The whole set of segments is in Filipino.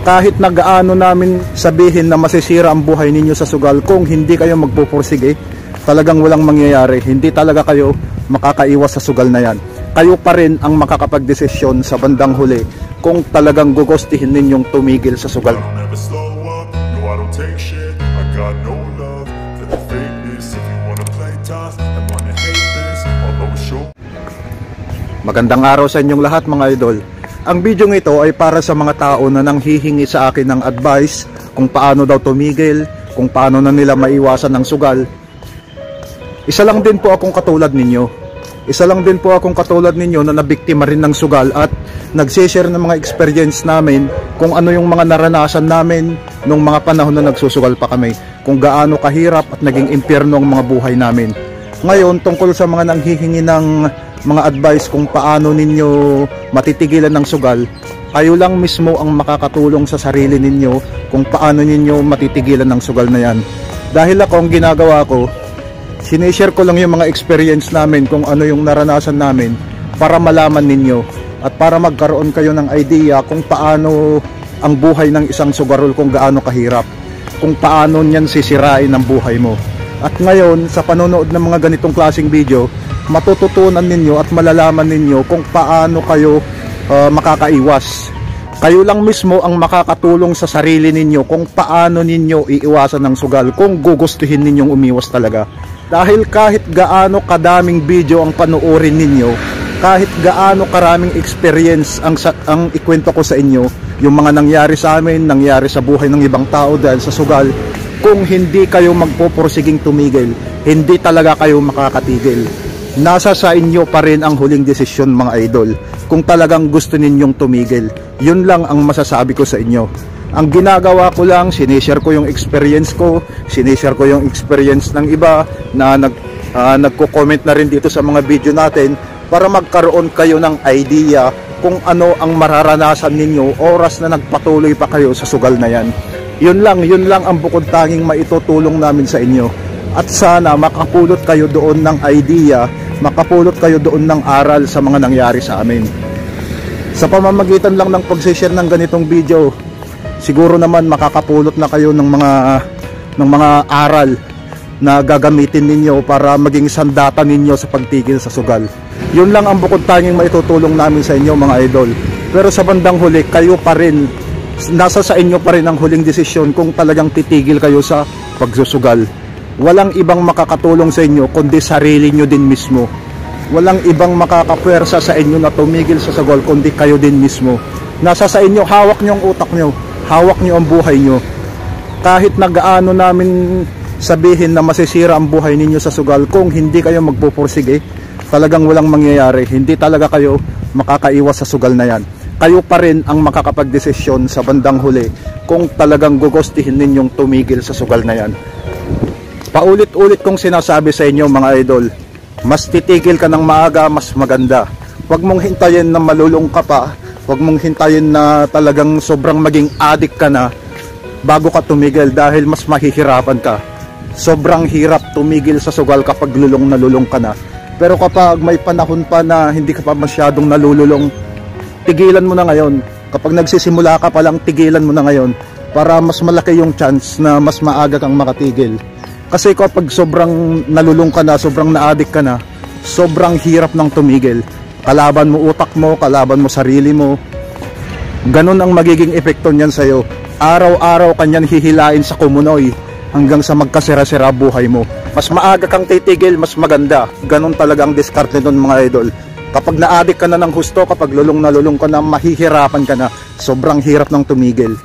kahit na gaano namin sabihin na masisira ang buhay ninyo sa sugal, kung hindi kayo magpupursige, talagang walang mangyayari. Hindi talaga kayo makakaiwas sa sugal na yan. Kayo pa rin ang makakapagdesisyon sa bandang huli kung talagang gugustuhin ninyong tumigil sa sugal. Magandang araw sa inyong lahat mga idol. Ang video ito ay para sa mga tao na nanghihingi sa akin ng advice kung paano daw tumigil, kung paano na nila maiwasan ng sugal. Isa lang din po akong katulad ninyo. Isa lang din po akong katulad ninyo na nabiktima rin ng sugal at nagsishare ng mga experience namin kung ano yung mga naranasan namin nung mga panahon na nagsusugal pa kami. Kung gaano kahirap at naging impyerno ang mga buhay namin. Ngayon, tungkol sa mga nanghihingi ng mga advice kung paano ninyo matitigilan ng sugal, kayo lang mismo ang makakatulong sa sarili ninyo kung paano ninyo matitigilan ng sugal na yan. Dahil ako, ang ginagawa ko, sinishare ko lang yung mga experience namin kung ano yung naranasan namin para malaman ninyo at para magkaroon kayo ng idea kung paano ang buhay ng isang sugarol, kung gaano kahirap, kung paano niyan sisirain ang buhay mo. At ngayon, sa panonood ng mga ganitong klaseng video, matututunan ninyo at malalaman ninyo kung paano kayo makakaiwas. Kayo lang mismo ang makakatulong sa sarili ninyo kung paano ninyo iiwasan ng sugal kung gugustuhin ninyong umiwas talaga. Dahil kahit gaano kadaming video ang panoorin ninyo, kahit gaano karaming experience ang ikwento ko sa inyo, yung mga nangyari sa amin, nangyari sa buhay ng ibang tao dahil sa sugal, kung hindi kayo magpupursiging tumigil, hindi talaga kayo makakatigil. Nasa sa inyo pa rin ang huling desisyon mga idol. Kung talagang gusto ninyong tumigil, yun lang ang masasabi ko sa inyo. Ang ginagawa ko lang, sinishare ko yung experience ko, sinishare ko yung experience ng iba na nagko-comment na rin dito sa mga video natin para magkaroon kayo ng idea kung ano ang mararanasan ninyo oras na nagpatuloy pa kayo sa sugal na yan. Yun lang ang bukod tanging maitutulong namin sa inyo. At sana makapulot kayo doon ng idea, makapulot kayo doon ng aral sa mga nangyari sa amin. Sa pamamagitan lang ng pag-share ng ganitong video, siguro naman makakapulot na kayo ng mga aral na gagamitin ninyo para maging sandata ninyo sa pagtigil sa sugal. Yun lang ang bukod tanging maitutulong namin sa inyo mga idol. Pero sa bandang huli, kayo pa rin, nasa sa inyo pa rin ang huling desisyon kung talagang titigil kayo sa pagsusugal. Walang ibang makakatulong sa inyo kundi sarili nyo din mismo. Walang ibang makakapwersa sa inyo na tumigil sa sugal kundi kayo din mismo. Nasa sa inyo, hawak nyo ang utak nyo, hawak nyo ang buhay nyo. Kahit na gaano namin sabihin na masisira ang buhay ninyo sa sugal, kung hindi kayo magpupursige, talagang walang mangyayari. Hindi talaga kayo makakaiwas sa sugal na yan. Kayo pa rin ang makakapagdesisyon sa bandang huli kung talagang gugustuhin ninyong tumigil sa sugal na yan. Paulit-ulit kong sinasabi sa inyo mga idol, mas titigil ka ng maaga, mas maganda. Huwag mong hintayin na malulung ka pa, huwag mong hintayin na talagang sobrang maging addict ka na bago ka tumigil dahil mas mahihirapan ka. Sobrang hirap tumigil sa sugal kapag lulong na lulong ka na. Pero kapag may panahon pa na hindi ka pa masyadong nalululong, tigilan mo na ngayon. Kapag nagsisimula ka pa lang, tigilan mo na ngayon para mas malaki yung chance na mas maaga kang makatigil. Kasi kapag sobrang nalulung ka na, sobrang na-addict ka na, sobrang hirap ng tumigil. Kalaban mo utak mo, kalaban mo sarili mo. Ganun ang magiging epekto niyan sa'yo. Araw-araw kanyan hihilain sa kumunoy hanggang sa magkasira-sira buhay mo. Mas maaga kang titigil, mas maganda. Ganun talaga ang diskarte nun mga idol. Kapag na-addict ka na ng husto, kapag lulong na lulong ka na, mahihirapan ka na. Sobrang hirap ng tumigil.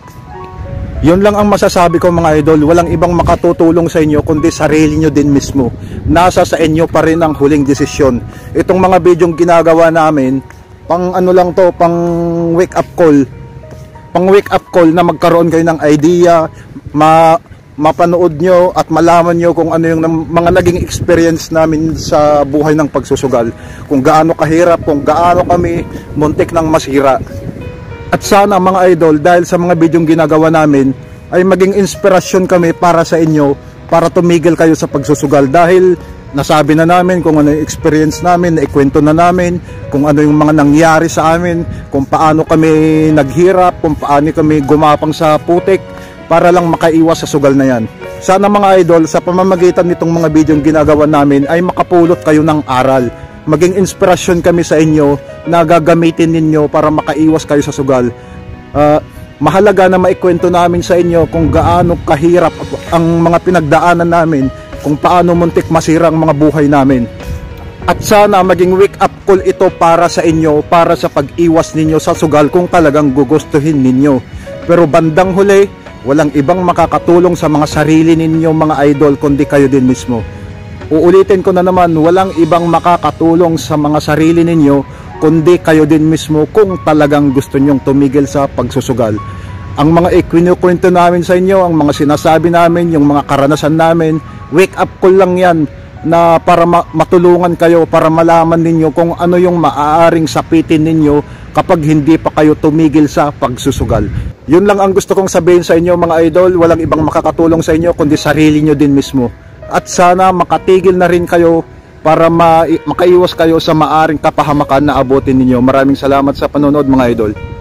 Yun lang ang masasabi ko mga idol. Walang ibang makatutulong sa inyo kundi sarili nyo din mismo. Nasa sa inyo pa rin ang huling desisyon. Itong mga bidyong ginagawa namin, pang ano lang to, pang wake up call. Pang wake up call na magkaroon kayo ng idea, mapanood nyo at malaman nyo kung ano yung mga naging experience namin sa buhay ng pagsusugal. Kung gaano kahirap, kung gaano kami muntik ng masira. At sana mga idol, dahil sa mga bidyong ginagawa namin, ay maging inspirasyon kami para sa inyo, para tumigil kayo sa pagsusugal. Dahil nasabi na namin kung ano yung experience namin, naikwento na namin kung ano yung mga nangyari sa amin, kung paano kami naghirap, kung paano kami gumapang sa putik para lang makaiwas sa sugal na yan. Sana mga idol, sa pamamagitan nitong mga video ginagawa namin ay makapulot kayo ng aral, maging inspirasyon kami sa inyo na gagamitin ninyo para makaiwas kayo sa sugal. Mahalaga na maikwento namin sa inyo kung gaano kahirap ang mga pinagdaanan namin, kung paano muntik masira ang mga buhay namin. At sana maging wake up call ito para sa inyo, para sa pag-iwas ninyo sa sugal kung talagang gugustuhin ninyo. Pero bandang huli, walang ibang makakatulong sa mga sarili ninyo mga idol kundi kayo din mismo. Uulitin ko na naman, walang ibang makakatulong sa mga sarili ninyo kundi kayo din mismo kung talagang gusto nyong tumigil sa pagsusugal. Ang mga ikinukwento namin sa inyo, ang mga sinasabi namin, yung mga karanasan namin, wake up call lang yan na para matulungan kayo, para malaman ninyo kung ano yung maaaring sapitin ninyo kapag hindi pa kayo tumigil sa pagsusugal. Yun lang ang gusto kong sabihin sa inyo mga idol, walang ibang makakatulong sa inyo kundi sarili nyo din mismo. At sana makatigil na rin kayo para makaiwas kayo sa maaring kapahamakan na abutin ninyo. Maraming salamat sa panonood mga idol.